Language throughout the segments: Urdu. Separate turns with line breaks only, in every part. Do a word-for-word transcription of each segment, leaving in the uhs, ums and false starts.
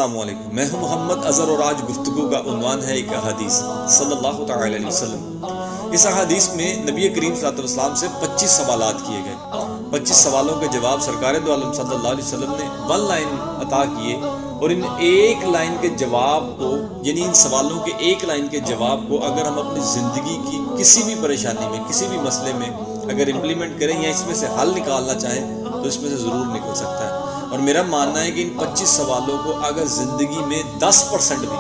السلام علیکم، میں ہوں محمد اظہر اور آج گفتگو کا عنوان ہے ایک حدیث صلی اللہ تعالی علیہ وسلم۔ اس حدیث میں نبی کریم صلی اللہ علیہ وسلم سے پچیس سوالات کیے گئے۔ پچیس سوالوں کے جواب سرکار دو عالم صلی اللہ علیہ وسلم نے ون لائن عطا کیے، اور ان ایک لائن کے جواب کو، یعنی ان سوالوں کے ایک لائن کے جواب کو اگر ہم اپنی زندگی کی کسی بھی پریشانی میں، کسی بھی مسئلے میں اگر امپلیمنٹ کریں یا اس میں سے حل نکالنا چاہیں تو اس میں سے ضرور نکل سکتا ہے۔ اور میرا ماننا ہے کہ ان پچیس سوالوں کو اگر زندگی میں دس پرسنٹ بھی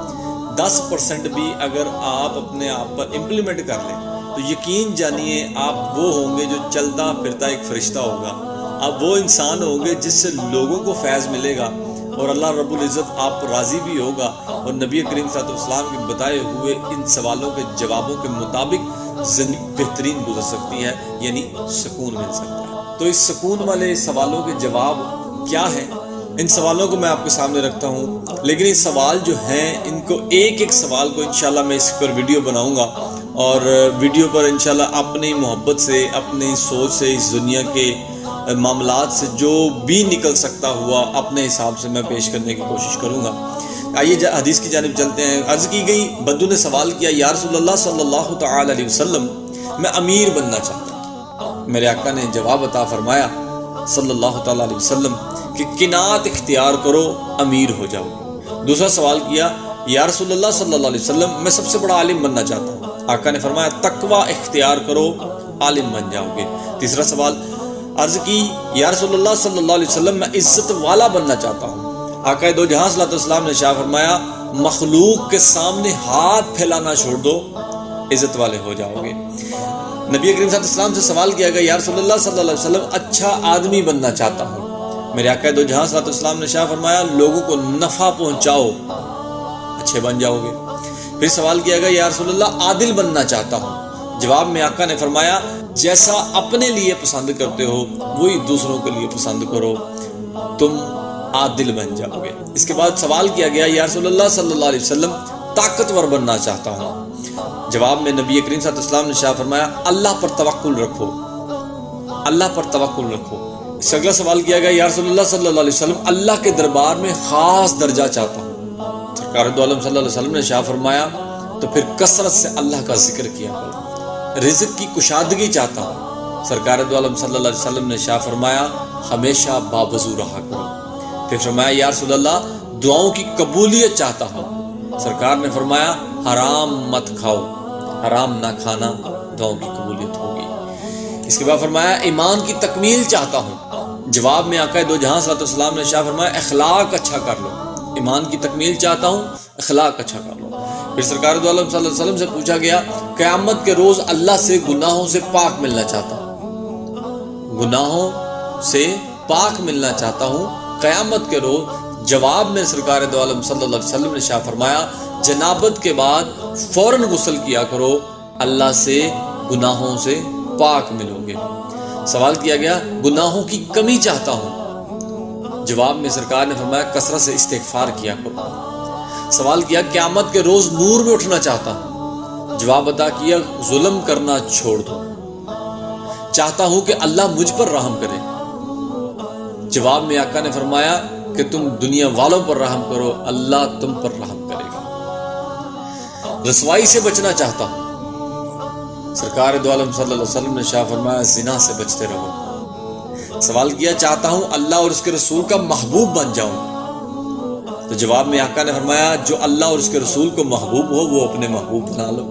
دس پرسنٹ بھی اگر آپ اپنے آپ پر امپلیمنٹ کر لیں تو یقین جانیے آپ وہ ہوں گے جو چلتا پھرتا ایک فرشتہ ہوگا، آپ وہ انسان ہوں گے جس سے لوگوں کو فیض ملے گا، اور اللہ رب العزت آپ پر راضی بھی ہوگا، اور نبی کریم صلی اللہ علیہ وسلم کے بتائے ہوئے ان سوالوں کے جوابوں کے مطابق زندگی بہترین گزر سکتی ہے، یعنی سکون مل سکتا ہے۔ تو اس سکون والے سوالوں کے جواب کیا ہے، ان سوالوں کو میں آپ کے سامنے رکھتا ہوں، لیکن یہ سوال جو ہیں ان کو ایک ایک سوال کو انشاءاللہ میں اس پر ویڈیو بناؤں گا، اور ویڈیو پر انشاءاللہ اپنی محبت سے، اپنی سوچ سے، اس دنیا کے معاملات سے جو بھی نکل سکتا ہوا اپنے حساب سے میں پیش کرنے کی کوشش کروں گا۔ آئیے حدیث کی جانب چلتے ہیں۔ عرض کی گئی، بدو نے سوال کیا، یا رسول اللہ صلی اللہ تعالی علیہ وسلم میں امیر بننا چاہتا ہوں۔ میرے آقا نے جواب عطا فرمایا صلی اللہ تعالی علیہ وسلم کہ قناعت اختیار کرو، امیر ہو جاؤ۔ دوسرا سوال کیا، یا رسول اللہ صلی اللہ علیہ وسلم میں سب سے بڑا عالم بننا چاہتا ہوں۔ آقا نے فرمایا تقوی اختیار کرو، عالم بن جاؤ گے۔ تیسرا سوال عرض کی، یا رسول اللہ صلی اللہ علیہ وسلم میں عزت والا بننا چاہتا ہوں۔ آقا دو جہاں صلی اللہ علیہ وسلم نے ارشاد فرمایا مخلوق کے سامنے ہاتھ پھیلانا چھوڑ دو، عزت والے ہو جاؤ گے۔ نبی کریم صلی اللہ علیہ وسلم سے سوال کیا گیا، یا رسول اللہ صلی اللہ علیہ وسلم اچھا آدمی بننا چاہتا ہوں۔ میرے آقا دو جہاں صلی اللہ علیہ وسلم نے ارشاد فرمایا لوگوں کو نفع پہنچاؤ، اچھے بن جاؤ گے۔ پھر سوال کیا گیا، یا رسول اللہ عادل بننا چاہتا ہوں۔ جواب میں آقا نے فرمایا جیسا اپنے لیے پسند کرتے ہو وہی دوسروں کے لیے پسند کرو، تم عادل بن جاؤ گے۔ اس کے بعد سوال کیا گیا، یا رسول اللہ صلی اللہ علیہ وسلم طاقتور بننا چاہتا ہوں۔ جواب میں نبی کریم صلی اللہ علیہ وسلم نے ارشاد فرمایا اللہ پر توکل رکھو، اللہ پر توکل رکھو۔ اس اگلا سوال کیا گیا، یا رسول اللہ صلی اللہ علیہ وسلم اللہ کے دربار میں خاص درجہ چاہتا ہوں۔ سرکار دو عالم صلی اللہ علیہ وسلم نے ارشاد فرمایا تو پھر کثرت سے اللہ کا ذکر کیا کرو۔ رزق کی کشادگی چاہتا ہوں۔ سرکار دو عالم صلی اللہ علیہ وسلم نے ارشاد فرمایا ہمیشہ باوضو رہا کرو۔ پھر فرمایا، یا رسول اللہ دعاؤں کی قبولیت چاہتا ہوں۔ سرکار نے فرمایا حرام مت کھاؤ، حرام نہ کھانا دعاؤں کی قبولیت ہوگی۔ اس کے بعد فرمایا ایمان کی تکمیل چاہتا ہوں۔ جواب میں آقا دو جہاں صلی اللہ علیہ وسلم نے ارشاد فرمایا اخلاق اچھا کر لو، ایمان کی تکمیل چاہتا ہوں، اخلاق اچھا کر لو۔ پھر سرکار دو عالم صلی اللہ علیہ وسلم سے پوچھا گیا قیامت کے روز اللہ سے گناہوں سے پاک ملنا چاہتا ہوں، گناہوں سے پاک ملنا چاہتا ہوں قیامت کے روز۔ جواب میں سرکار دو عالم صلی اللہ علیہ وسلم نے ارشاد فرمایا جنابت کے بعد فوراً غسل کیا کرو، اللہ سے گناہوں سے پاک ملو گے۔ سوال کیا گیا گناہوں کی کمی چاہتا ہوں۔ جواب میں سرکار نے فرمایا کثرت سے استغفار کیا کرو۔ سوال کیا قیامت کے روز نور میں اٹھنا چاہتا ہوں۔ جواب عطا کیا ظلم کرنا چھوڑ دو، چاہتا ہوں کہ اللہ مجھ پر رحم کرے۔ جواب میں آقا نے فرمایا کہ تم دنیا والوں پر رحم کرو، اللہ تم پر رحم کرے گا۔ رسوائی سے بچنا چاہتا ہوں۔ سرکار دو عالم صلی اللہ علیہ وسلم نے ارشاد فرمایا زنا سے بچتے رہو۔ سوال کیا چاہتا ہوں اللہ اور اس کے رسول کا محبوب بن جاؤں۔ تو جواب میں آقا نے فرمایا جو اللہ اور اس کے رسول کو محبوب ہو وہ اپنے محبوب بنا لو۔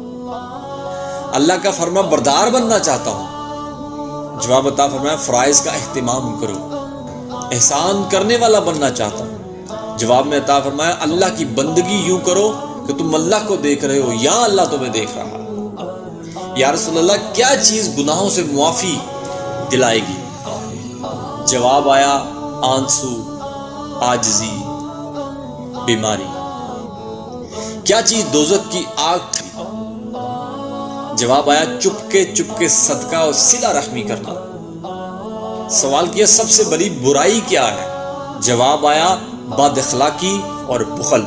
اللہ کا فرما بردار بننا چاہتا ہوں۔ جواب عطا فرمایا فرائض کا اہتمام کرو۔ احسان کرنے والا بننا چاہتا ہوں۔ جواب میں عطا فرمایا اللہ کی بندگی یوں کرو کہ تم اللہ کو دیکھ رہے ہو یا اللہ تمہیں دیکھ رہا۔ یا رسول اللہ کیا چیز گناہوں سے معافی دلائے گی؟ جواب آیا آنسو، عاجزی، بیماری۔ کیا چیز دوزخ کی آگ تھی؟ جواب آیا چپکے چپکے صدقہ اور صلہ رحمی کرنا۔ سوال کیا سب سے بڑی برائی کیا ہے؟ جواب آیا بد اخلاقی اور بخل۔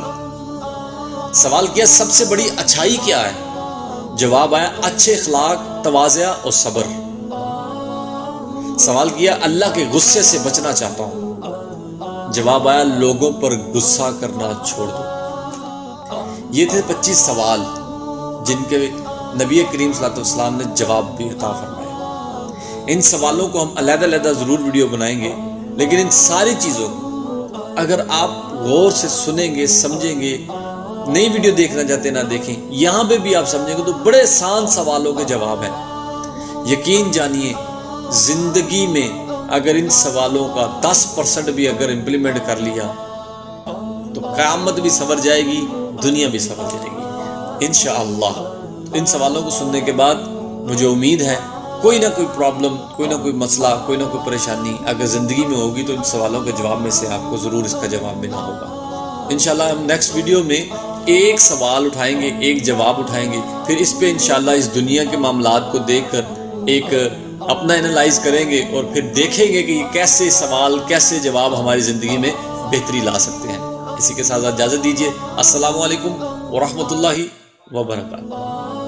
سوال کیا سب سے بڑی اچھائی کیا ہے؟ جواب آیا اچھے اخلاق، تواضع اور صبر۔ سوال کیا اللہ کے غصے سے بچنا چاہتا ہوں۔ جواب آیا لوگوں پر غصہ کرنا چھوڑ دو۔ یہ تھے پچیس سوال جن کے نبی کریم صلی اللہ علیہ وسلم نے جواب بھی عطا فرمایا۔ ان سوالوں کو ہم علیحدہ علیحدہ ضرور ویڈیو بنائیں گے، لیکن ان ساری چیزوں کو اگر آپ غور سے سنیں گے، سمجھیں گے، نئی ویڈیو دیکھنا چاہتے نہ دیکھیں، یہاں پہ بھی آپ سمجھیں گے تو بڑے آسان سوالوں کے جواب ہیں۔ یقین جانیے زندگی میں اگر ان سوالوں کا دس پرسنٹ بھی اگر امپلیمنٹ کر لیا تو قیامت بھی سنور جائے گی، دنیا بھی سنور جائے گی انشاءاللہ۔ ان سوالوں کو سننے کے بعد مجھے امید ہے کوئی نہ کوئی پرابلم، کوئی نہ کوئی مسئلہ، کوئی نہ کوئی پریشانی اگر زندگی میں ہوگی تو ان سوالوں کے جواب میں سے آپ کو ضرور اس کا جواب ملا ہوگا۔ انشاءاللہ ہم نیکسٹ ویڈیو میں ایک سوال اٹھائیں گے، ایک جواب اٹھائیں گے، پھر اس پہ انشاءاللہ اس دنیا کے معاملات کو دیکھ کر ایک اپنا انالائز کریں گے اور پھر دیکھیں گے کہ کیسے سوال، کیسے جواب ہماری زندگی میں بہتری لا سکتے ہیں۔ اسی کے ساتھ اجازت دیجیے، السلام علیکم ورحمۃ اللہ وبرکاتہ۔